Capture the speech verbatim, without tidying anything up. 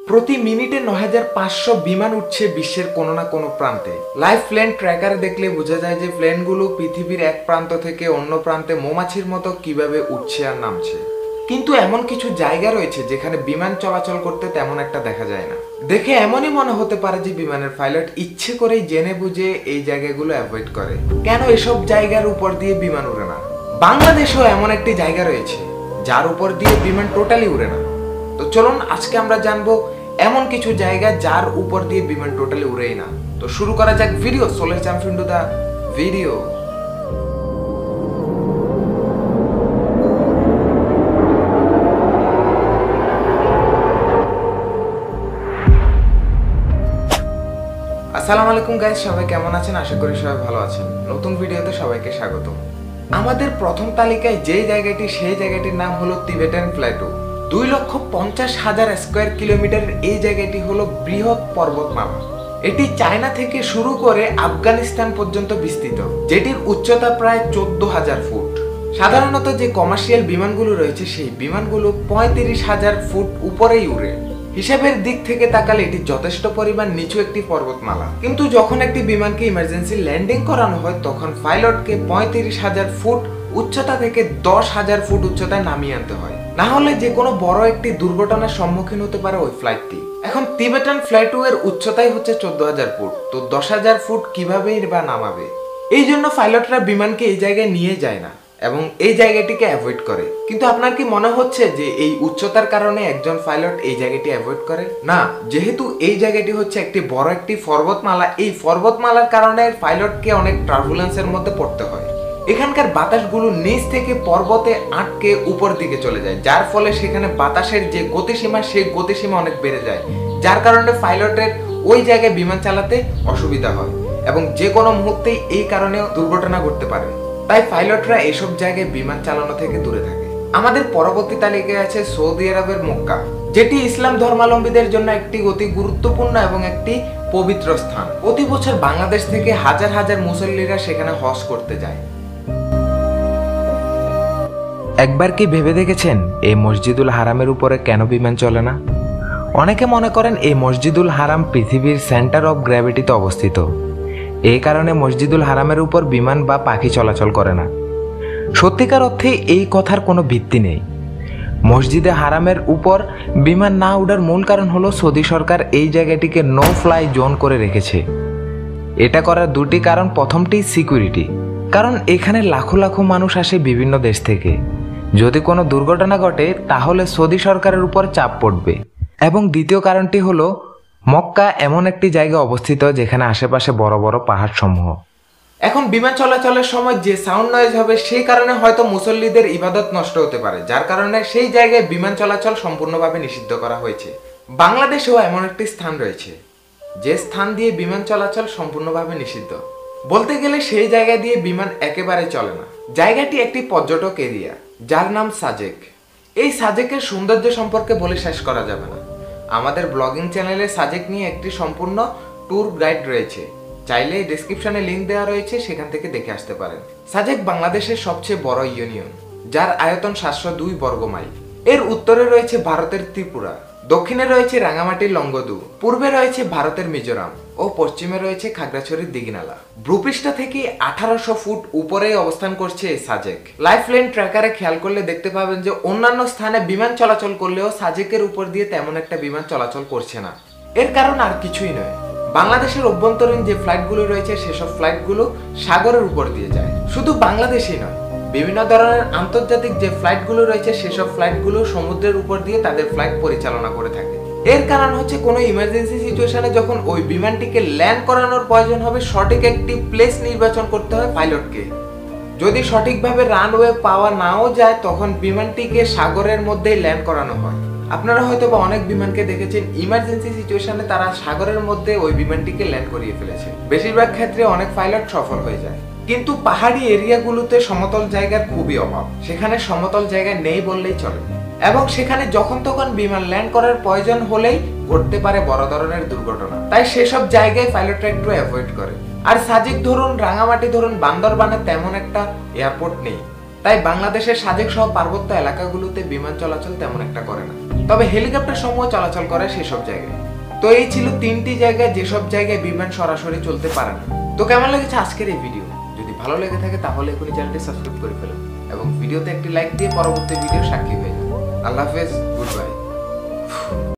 প্রতি মিনিটে নয় হাজার পাঁচশো বিমান উঠছে বিশ্বের কোনো না কোনো প্রান্তে। লাইভ প্লেন ট্র্যাকার দেখলে বোঝা যায় যে প্লেনগুলো পৃথিবীর এক প্রান্ত থেকে অন্য প্রান্তে মৌমাছির মতো কিভাবে উঠছে আর নামছে। কিন্তু এমন কিছু জায়গা রয়েছে যেখানে বিমান চলাচল করতে তেমন একটা দেখা যায় না। দেখে এমনই মনে হতে পারে যে বিমানের পাইলট ইচ্ছে করেই জেনে বুঝে এই জায়গাগুলো অ্যাভয়েড করে। কেন এসব জায়গার উপর দিয়ে বিমান উড়ে না? বাংলাদেশেও এমন একটি জায়গা রয়েছে যার উপর দিয়ে বিমান টোটালি উড়ে না। তো চলুন আজকে আমরা জানবো এমন কিছু জায়গা যার উপর দিয়ে বিমান টোটালি উড়েই না। তো শুরু করা যাক video. So let's jump into the video. আসসালামু আলাইকুম গাইস, সবাই কেমন আছেন? আশা করি সবাই ভালো আছেন। নতুন ভিডিওতে সবাইকে স্বাগত। আমাদের প্রথম তালিকায় যে জায়গাটি, সেই জায়গাটির নাম হলো তিবেটান প্ল্যাটো। দুই লক্ষ পঞ্চাশ হাজার স্কোয়ার কিলোমিটারের এই জায়গাটি হলো বৃহৎ পর্বতমালা। এটি চায়না থেকে শুরু করে আফগানিস্তান পর্যন্ত বিস্তৃত, যেটির উচ্চতা প্রায় চোদ্দ হাজার ফুট। সাধারণত যে কমার্শিয়াল বিমানগুলো রয়েছে সেই বিমানগুলো পঁয়ত্রিশ হাজার ফুট উপরেই উড়ে। হিসাবের দিক থেকে তাকালে এটি যথেষ্ট পরিমাণ নিচু একটি পর্বতমালা। কিন্তু যখন একটি বিমানকে ইমার্জেন্সি ল্যান্ডিং করানো হয় তখন পাইলটকে পঁয়ত্রিশ হাজার ফুট উচ্চতা থেকে দশ হাজার ফুট উচ্চতায় নামিয়ে আনতে হয়, না হলে যে কোনো বড় একটি দুর্ঘটনার সম্মুখীন হতে পারে ওই ফ্লাইটটি। এখন তিবেটান প্ল্যাটো এর উচ্চতাই হচ্ছে চোদ্দ হাজার ফুট, তো দশ হাজার ফুট কিভাবেই বা নামাবে? এই জন্য পাইলটরা বিমানকে এই জায়গায় নিয়ে যায় না এবং এই জায়গাটিকে অ্যাভয়েড করে। কিন্তু আপনার কি মনে হচ্ছে যে এই উচ্চতার কারণে একজন পাইলট এই জায়গাটি অ্যাভয়েড করে? না, যেহেতু এই জায়গাটি হচ্ছে একটি বড় একটি পর্বতমালা, এই পর্বতমালার কারণে পাইলটকে অনেক টার্বুলেন্সের মধ্যে পড়তে হয়। এখানকার বাতাসগুলো নিচ থেকে পর্বতে আটকে উপর দিকে চলে যায়, যার ফলে সেখানে বাতাসের যে গতিসীমা সেই গতিসীমা অনেক বেড়ে যায়, যার কারণে পাইলটের ওই জায়গায় বিমান চালাতে অসুবিধা হয় এবং যে কোনো মুহূর্তেই এই কারণে দুর্ঘটনা ঘটতে পারে। তাই পাইলটরা এসব জায়গায় বিমান চালানো থেকে দূরে থাকে। আমাদের পরবর্তী তালিকায় আছে সৌদি আরবের মক্কা, যেটি ইসলাম ধর্মাবলম্বীদের জন্য একটি অতি গুরুত্বপূর্ণ এবং একটি পবিত্র স্থান। প্রতি বছর বাংলাদেশ থেকে হাজার হাজার মুসল্লিরা সেখানে হজ করতে যায়। একবার কি ভেবে দেখেছেন এই মসজিদুল হারামের উপরে কেন বিমান চলে না? অনেকে মনে করেন এই মসজিদুল হারাম পৃথিবীর সেন্টার অফ গ্র্যাভিটিতে অবস্থিত, এই কারণে মসজিদুল হারামের উপর বিমান বা পাখি চলাচল করে না। সত্যিকার অর্থে এই কথার কোনো ভিত্তি নেই। মসজিদে হারামের উপর বিমান না ওঠার মূল কারণ হলো সৌদি সরকার এই জায়গাটিকে নো ফ্লাই জোন করে রেখেছে। এটা করার দুটি কারণ। প্রথমটি সিকিউরিটি, কারণ এখানে লাখো লাখো মানুষ আসে বিভিন্ন দেশ থেকে। যদি কোনো দুর্ঘটনা ঘটে তাহলে সৌদি সরকারের উপর চাপ পড়বে। এবং দ্বিতীয় কারণটি হলো মক্কা এমন একটি জায়গায় অবস্থিত যেখানে আশেপাশে বড় বড় পাহাড় সমূহ। এখন বিমান চলাচলের সময় যে সাউন্ড নয়েজ হবে সেই কারণে হয়তো মুসল্লিদের ইবাদত নষ্ট হতে পারে, যার কারণে সেই জায়গায় বিমান চলাচল সম্পূর্ণভাবে নিষিদ্ধ করা হয়েছে। বাংলাদেশেও এমন একটি স্থান রয়েছে যে স্থান দিয়ে বিমান চলাচল সম্পূর্ণভাবে নিষিদ্ধ। বলতে গেলে সেই জায়গা দিয়ে বিমান একেবারে চলে না। জায়গাটি একটি পর্যটক এরিয়া যার নাম সাজেক। এই সাজেকের সৌন্দর্য সম্পর্কে বলে শেষ করা যাবে না। আমাদের ব্লগিং চ্যানেলে সাজেক নিয়ে একটি সম্পূর্ণ ট্যুর গাইড রয়েছে, চাইলে ডেসক্রিপশনে লিঙ্ক দেওয়া রয়েছে, সেখান থেকে দেখে আসতে পারেন। সাজেক বাংলাদেশের সবচেয়ে বড় ইউনিয়ন, যার আয়তন সাতশো দুই বর্গ মাইল। এর উত্তরে রয়েছে ভারতের ত্রিপুরা, দক্ষিণে রয়েছে রাঙামাটির লংগদু, পূর্বে রয়েছে ভারতের মিজোরাম ও পশ্চিমে রয়েছে খাগড়াছড়ির দিঘিনালা। ভূপৃষ্ঠ থেকে আঠারোশো ফুট উপরে অবস্থান করছে এই সাজেক। লাইফ লেন ট্র্যাকারে খেয়াল করলে দেখতে পাবেন যে অন্যান্য স্থানে বিমান চলাচল করলেও সাজেকের উপর দিয়ে তেমন একটা বিমান চলাচল করছে না। এর কারণ আর কিছুই নয়, বাংলাদেশের অভ্যন্তরীণ যে ফ্লাইটগুলো রয়েছে সেসব ফ্লাইটগুলো সাগরের উপর দিয়ে যায়। শুধু বাংলাদেশই নয়, বিভিন্ন ধরনের আন্তর্জাতিক যে ফ্লাইটগুলো রয়েছে সেসব ফ্লাইটগুলো সমুদ্রের উপর দিয়ে তাদের ফ্লাইট পরিচালনা করে থাকে। এর কারণ হচ্ছে কোনো ইমার্জেন্সি সিচুয়েশনে যখন ওই বিমানটিকে ল্যান্ড করানোর প্রয়োজন হবে, সঠিক একটি প্লেস নির্বাচন করতে হয় পাইলটকে। যদি সঠিকভাবে রানওয়ে পাওয়া নাও যায় তখন বিমানটিকে সাগরের মধ্যেই ল্যান্ড করানো হয়। আপনারা হয়তো বা অনেক বিমানকে দেখেছেন ইমার্জেন্সি সিচুয়েশনে তারা সাগরের মধ্যে ওই বিমানটিকে ল্যান্ড করিয়ে ফেলেছে। বেশিরভাগ ক্ষেত্রে অনেক পাইলট সফল হয়ে যায়। কিন্তু পাহাড়ি এরিয়াগুলোতে সমতল জায়গার খুবই অভাব, সেখানে সমতল জায়গা নেই বললেই চলে এবং সেখানে যখন তখন বিমান ল্যান্ড করার প্রয়োজন হলেই ঘটতে পারে বড় ধরনের দুর্ঘটনা। তাই সেসব জায়গায় পাইলটরা একটু অ্যাভয়েড করে। আর সাজেক ধরুন, রাঙামাটি ধরুন, বান্দরবানে তেমন একটা এয়ারপোর্ট নেই, তাই বাংলাদেশের সাজেক সহ পার্বত্য এলাকাগুলোতে বিমান চলাচল তেমন একটা করে না। তবে হেলিকপ্টার সমূহ চলাচল করে সেসব জায়গায়। তো এই ছিল তিনটি জায়গায় যেসব জায়গায় বিমান সরাসরি চলতে পারে না। তো কেমন লেগেছে আজকের এই ভিডিও? যদি ভালো লেগে থাকে তাহলে এখনই চ্যানেলটি সাবস্ক্রাইব করে ফেলুন এবং ভিডিওতে একটি লাইক দিয়ে পরবর্তী ভিডিও সাক্ষী হয়ে যান। আল্লাহ হাফেজ, গুড বাই।